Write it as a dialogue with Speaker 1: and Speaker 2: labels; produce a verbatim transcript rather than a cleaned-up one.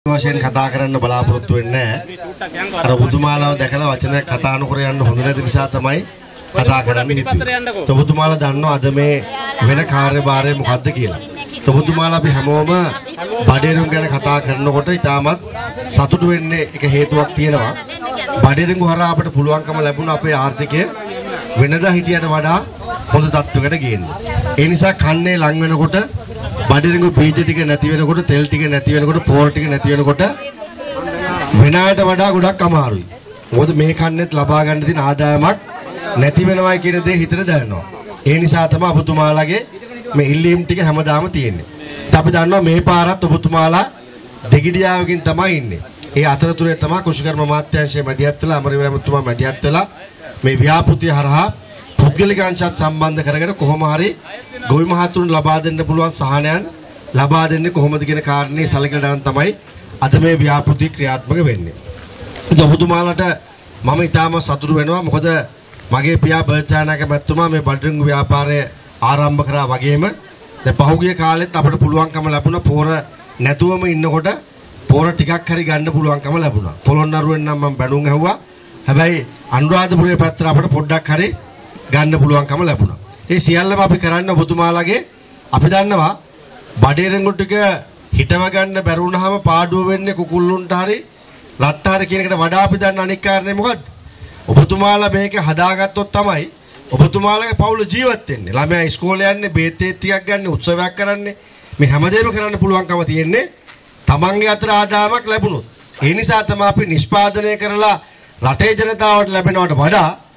Speaker 1: වශයෙන් කතා කරන්න බලාපොරොත්තු වෙන්නේ නැහැ. අර ඔබතුමාලාව දැකලා වචනයක් කතා නොකර යන්න හොඳ නැති නිසා තමයි කතා කරන්න හිතුවේ. ඔබතුමාලා දන්නවා අද මේ වෙන කාර්යභාරය මොකද්ද කියලා. ඔබතුමාලා අපි හැමෝම බඩේරුම් ගැන කතා කරනකොට ඉතාමත් සතුටු වෙන්නේ එක හේතුවක් තියෙනවා. බඩේරුම් හරහා අපට පුළුවන්කම ලැබුණා අපේ ආර්ථිකය වෙනදා හිටියට වඩා හොඳ තත්ත්වයකට ගේන්න. ඒ නිසා කන්නේ ලං වෙනකොට බඩේරුම් බීජ ටික නැති වෙනකොට තෙල් ටික නැති වෙනකොට පෝර ටික නැති වෙනකොට වෙන අයට වඩා ගොඩක් අමාරුයි. මොකද මේ කන්නේත් ලබා ගන්න තියෙන ආදායමක් නැති වෙනවයි කියන දේ හිතට දැනෙනවා. ඒ නිසා තමයි ඔබතුමාලාගේ මේ ඉල්ලීම් ටික හැමදාම තියෙන්නේ. අපි දන්නවා මේ පාරත් ඔබතුමාලා දෙගිඩියාවකින් තමයි ඉන්නේ. ඒ අතරතුරේ තමයි කුෂිකර්ම මාත්‍යාංශයේ මැදිහත් වෙලා අමරවීර මහත්මයා මැදිහත් වෙලා මේ ව්‍යාපෘතිය හරහා පුද්ගලික අංශات සම්බන්ධ කරගෙන කොහොම හරි ගොවි මහතුරුන් ලබා දෙන්න පුළුවන් සහනයන් ලබා දෙන්නේ කොහොමද කියන කාරණේ සැලකලා දාන තමයි අද මේ ව්‍යාපෘතිය ක්‍රියාත්මක වෙන්නේ. ඉතින් ඔබතුමාලට මම ඊටාම සතුටු වෙනවා. මොකද මගේ පියා බර්චානාක මැතිතුමා මේ බඩරින්ගු ව්‍යාපාරය ආරම්භ කරා වගේම දැන් පහුගිය කාලෙත් අපිට පුළුවන්කම ලැබුණා පෝර නැතුවම ඉන්නකොට පෝර ටිකක් හරි ගන්න පුළුවන්කම ලැබුණා. පොළොන්නරුවෙන් නම් මම බැනුම් ඇහුවා. හැබැයි අනුරාධපුරයේ පැත්තට අපිට පොඩ්ඩක් හරි ගන්න පුළුවන්කම ලැබුණා. ඒ සියල්ලම අපි කරන්නේ ඔබතුමාලාගේ අපි දන්නවා බඩේරංගු ටික හිටව ගන්න බැරුණාම පාඩුව වෙන්නේ කුකුල්ලුන්ට හරි ලට්ට හරි කියන එකට වඩා අපි දන්න අනික් කාරණේ මොකද්ද? ඔබතුමාලා මේක හදාගත්තොත් තමයි ඔබතුමාලාගේ පවුල ජීවත් වෙන්නේ. ළමයා ඉස්කෝලේ යන්නේ, බේතේ ටිකක් ගන්න, උත්සවයක් කරන්නේ. මේ හැමදේම කරන්න පුළුවන්කම තියෙන්නේ තමන්ගේ අතර ආදායමක් ලැබුණොත්. ඒ නිසා තමයි අපි නිෂ්පාදනය කරලා රටේ ජනතාවට ලැබෙනවට වඩා